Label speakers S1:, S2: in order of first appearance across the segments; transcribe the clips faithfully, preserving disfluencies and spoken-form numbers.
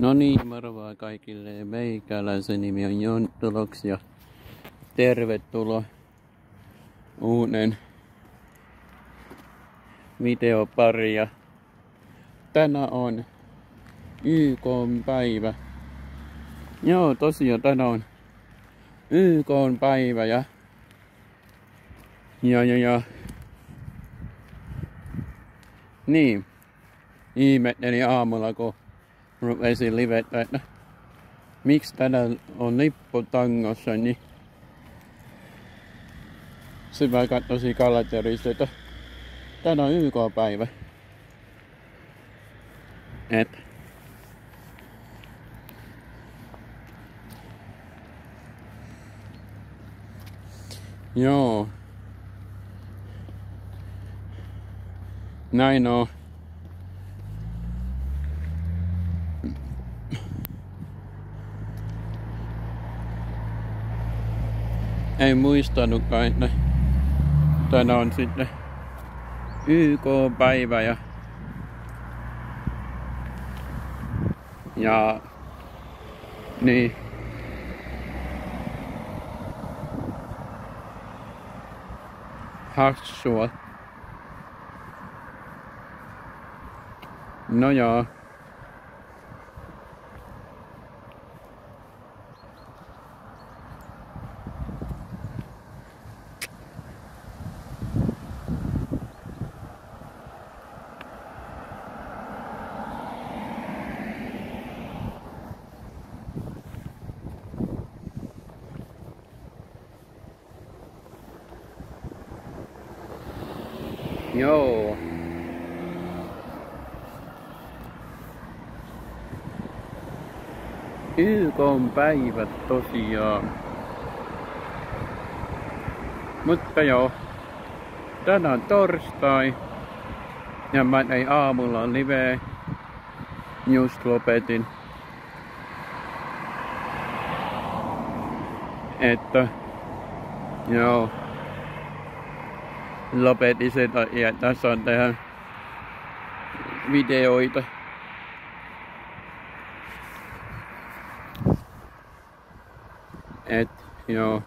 S1: No niin, moro kaikille. Meikäläisen nimi on Jonttuloks ja tervetuloa uuden videopari. Ja tänään on Y K:n päivä. Joo, tosiaan tänään on Y K:n päivä ja ja ja ja niin, ihmettelin aamulla kun rupesin livettä, että miksi tänään on lippu tangossa, niin sitten mä katsoin kalenterista, että tänään on Y K-päivä. Et joo. Näin on. Ei muistanutkaan, että tänään on sitten Y K-päivä ja ja niin hassua. No joo. Joo. Y K:n päivät tosiaan. Mutta joo. Tänään on torstai. Ja mä tein aamulla live. Just lopetin. Että joo. Lopetin sen takia, että tässä on tehdä videoita. Et joo.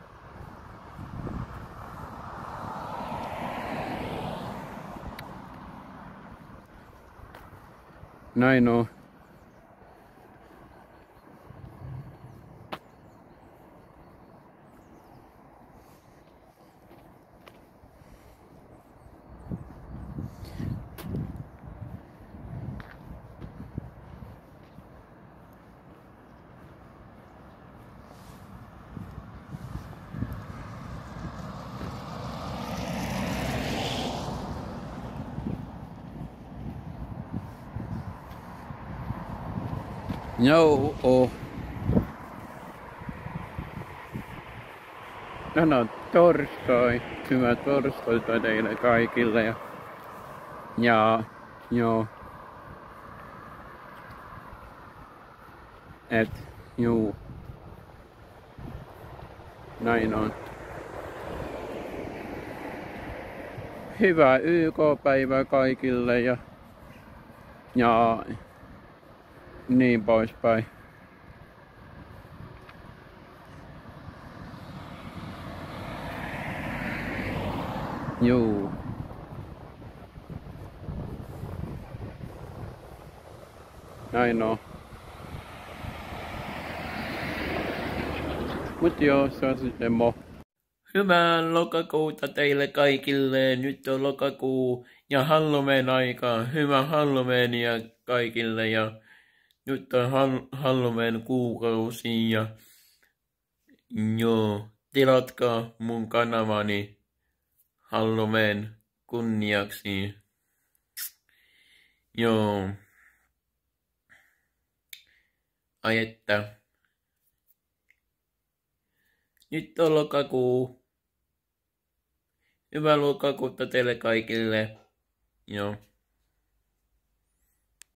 S1: Näin on. Joo. Tänään on torstai. Hyvää torstaita teille kaikille. Ja, ja joo. Et juu. Näin on. Hyvää Y K-päivää kaikille ja ja niin poispäin. Juu. Näin on. Mut joo, se on sitten mo.
S2: Hyvää lokakuuta teille kaikille. Nyt on lokakuu ja Halloween aikaa. Hyvää Halloweenia kaikille ja nyt on Halloween kuukausi ja joo, tilatkaa mun kanavani Halloween kunniaksi. Joo. Ai että. Nyt on lokakuu. Hyvää lokakuuta teille kaikille. Joo.